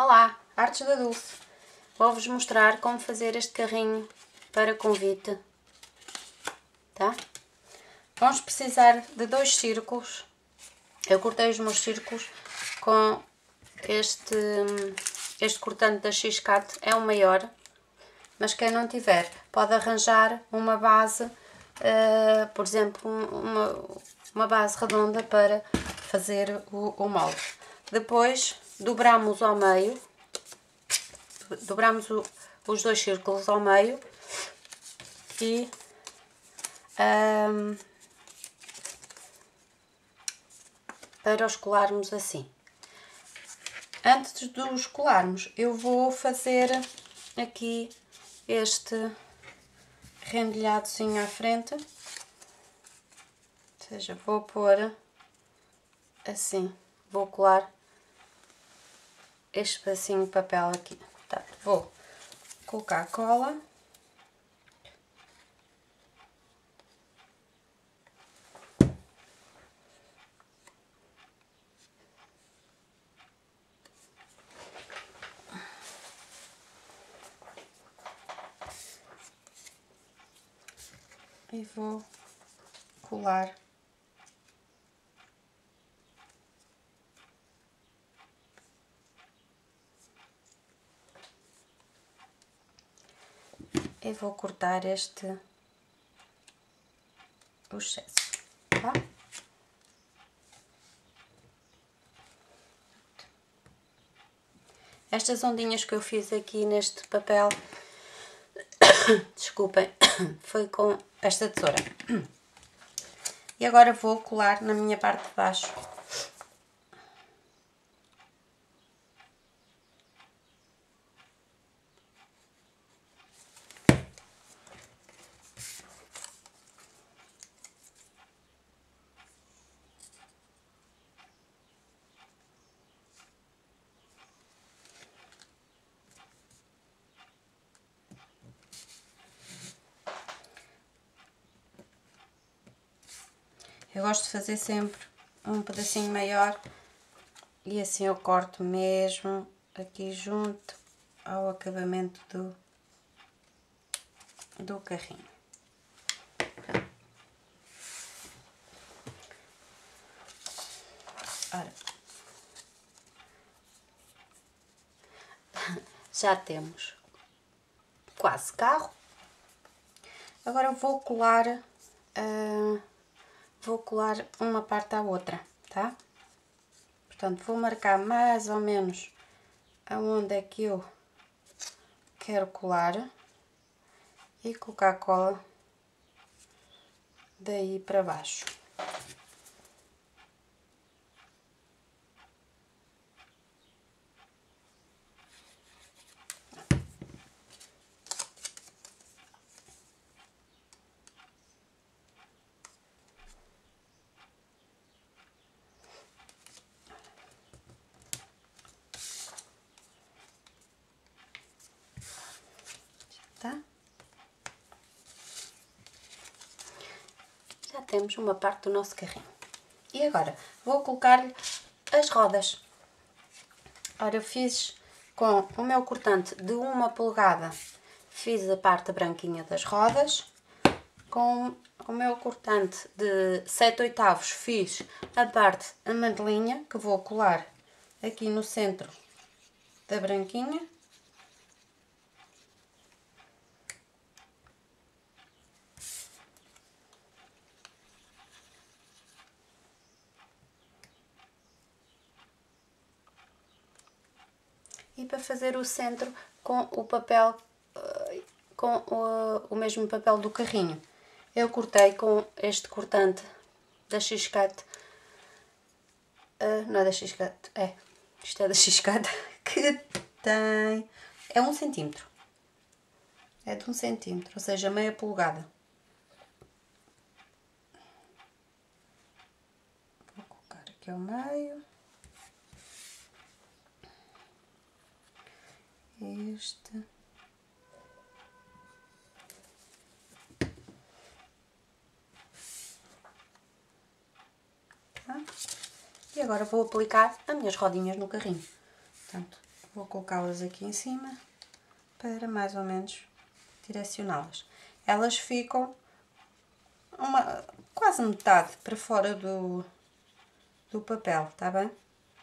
Olá, Artes da Dulce. Vou-vos mostrar como fazer este carrinho para convite, tá? Vamos precisar de 2 círculos. Eu cortei os meus círculos com este cortante da X-Cat, é o maior, mas quem não tiver pode arranjar uma base, por exemplo, uma base redonda para fazer o molde. Depois dobramos ao meio, dobramos os 2 círculos ao meio e para os colarmos assim. Antes de os colarmos, eu vou fazer aqui este rendilhadozinho à frente, ou seja, vou pôr assim, vou colar este pedacinho de papel aqui. Tá, vou colocar a cola. E vou colar e vou cortar o excesso, tá? Estas ondinhas que eu fiz aqui neste papel, desculpem, foi com esta tesoura. E agora vou colar na minha parte de baixo. Eu gosto de fazer sempre um pedacinho maior e assim eu corto mesmo aqui junto ao acabamento do carrinho. Ora, já temos quase carro. Agora vou colar uma parte à outra, tá? Portanto, vou marcar mais ou menos aonde é que eu quero colar e colocar a cola daí para baixo. Tá? Já temos uma parte do nosso carrinho. E agora vou colocar-lhe as rodas. Ora, eu fiz com o meu cortante de 1 polegada, fiz a parte branquinha das rodas. Com o meu cortante de 7/8 fiz a parte amarelinha, que vou colar aqui no centro da branquinha. E para fazer o centro com o papel, com o mesmo papel do carrinho, eu cortei com este cortante da X-Cat, não é da X-Cat, isto é da X-Cat, que tem, é 1 centímetro, é de 1 centímetro, ou seja, meia polegada. Vou colocar aqui ao meio. Este. Tá? E agora vou aplicar as minhas rodinhas no carrinho. Portanto, vou colocá-las aqui em cima para mais ou menos direcioná-las. Elas ficam quase metade para fora do papel, tá bem?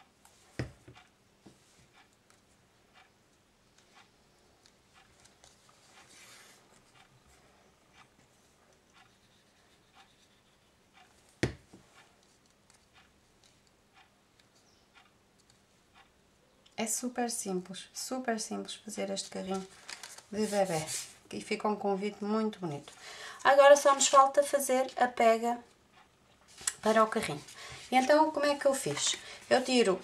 É super simples fazer este carrinho de bebê e fica um convite muito bonito. Agora só nos falta fazer a pega para o carrinho. E então como é que eu fiz? Eu tiro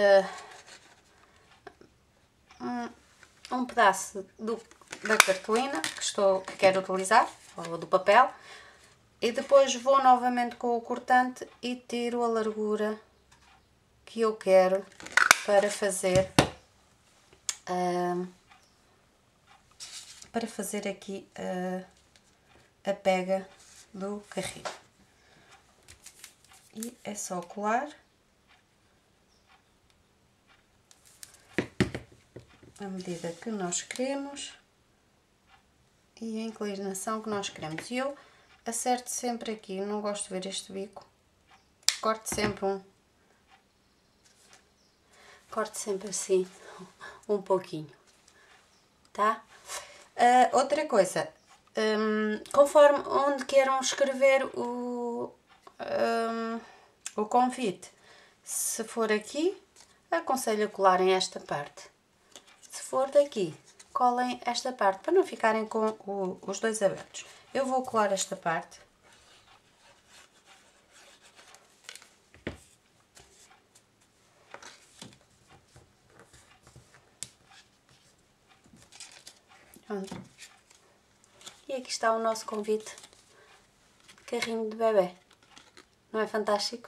um pedaço da cartolina que quero utilizar, ou do papel, e depois vou novamente com o cortante e tiro a largura que eu quero para fazer aqui a pega do carrinho. E é só colar a medida que nós queremos e a inclinação que nós queremos. E eu acerto sempre aqui, não gosto de ver este bico, corto sempre assim um pouquinho, tá? Outra coisa, conforme onde queiram escrever o convite, se for aqui, aconselho a colarem esta parte. Se for daqui, colem esta parte para não ficarem com os dois abertos. Eu vou colar esta parte. Pronto. E aqui está o nosso convite. Carrinho de bebê. Não é fantástico?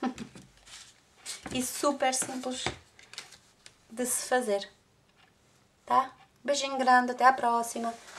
E super simples de se fazer. Tá? Beijinho grande, até à próxima.